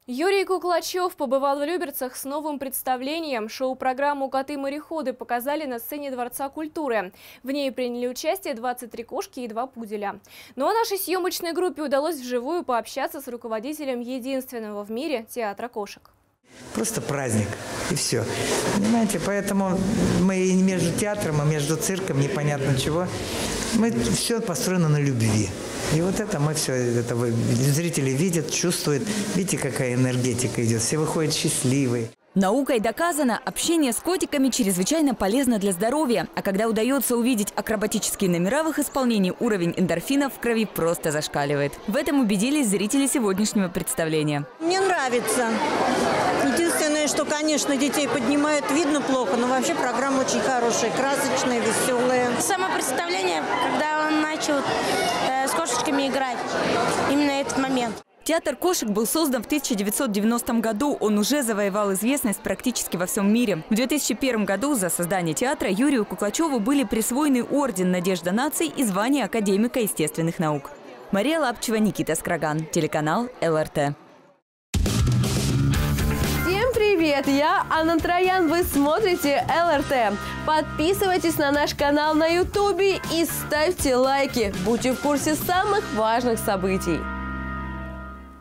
Юрий Куклачев побывал в Люберцах с новым представлением. Шоу-программу «Коты-мореходы» показали на сцене Дворца культуры. В ней приняли участие 23 кошки и 2 пуделя. Ну а нашей съемочной группе удалось вживую пообщаться с руководителем единственного в мире театра кошек. Просто праздник, и все. Понимаете, поэтому мы и между театром, и между цирком, непонятно чего, мы все построено на любви. И вот это мы все, это зрители видят, чувствуют. Видите, какая энергетика идет, все выходят счастливые. Наукой доказано, общение с котиками чрезвычайно полезно для здоровья. А когда удается увидеть акробатические номера в их исполнении, уровень эндорфинов в крови просто зашкаливает. В этом убедились зрители сегодняшнего представления. Мне нравится. Единственное, что, конечно, детей поднимает, видно плохо, но вообще программа очень хорошая, красочная, веселая. Само представление, когда он начал с кошечками играть, именно этот момент. Театр кошек был создан в 1990 году. Он уже завоевал известность практически во всем мире. В 2001 году за создание театра Юрию Куклачеву были присвоены орден «Надежда наций» и звание академика естественных наук. Мария Лапчева, Никита Скраган, телеканал ЛРТ. Всем привет! Я Анна Троян. Вы смотрите ЛРТ. Подписывайтесь на наш канал на YouTube и ставьте лайки. Будьте в курсе самых важных событий.